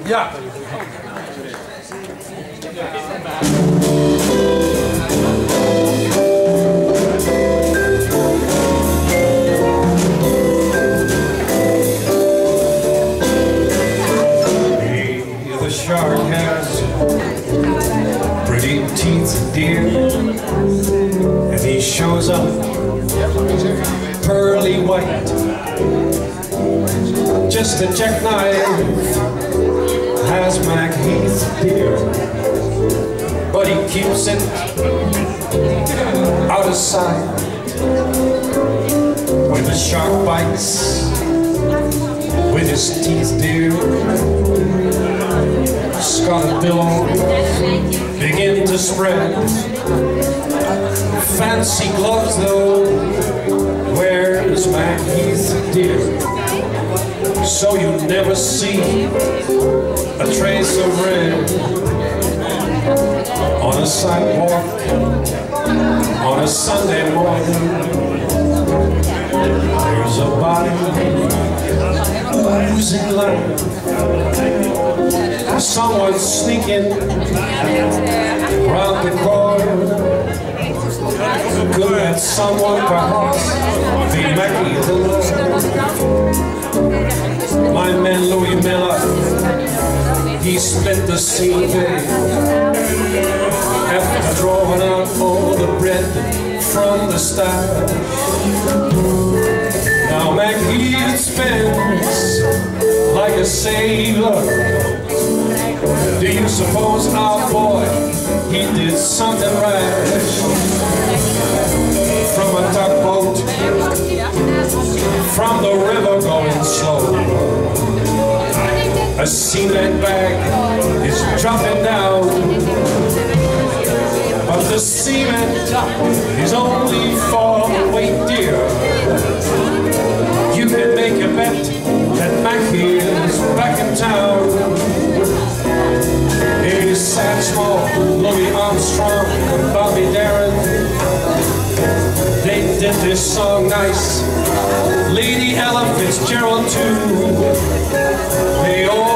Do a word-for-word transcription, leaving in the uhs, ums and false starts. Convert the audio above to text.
Ja. The shark has pretty teeth, dear, and he shows up pearly white. Just a jackknife has Mack Heath, dear, but he keeps it out of sight. When the shark bites with his teeth, dear, scarlet billows begin to spread. Fancy gloves though wears Mack Heath, dear, so you never see a trace of red on a sidewalk on a Sunday morning. There's a body oozing life. Someone sneaking round the corner. Could that someone perhaps be Mackie the Lord? My man Louis Miller, he split the scene after drawing out all the bread from the stash. Now Mack Heath spends like a sailor. Do you suppose our boy, he did something rash? From a tugboat, from the river going slow, a cement bag is dropping down, but the cement is only for the weight, dear. You can make a bet that Mackie is back in town. It is Sad Small, Louis Armstrong, and Bobby Darin. They did this song nice. Lady Ella Fitzgerald too. They all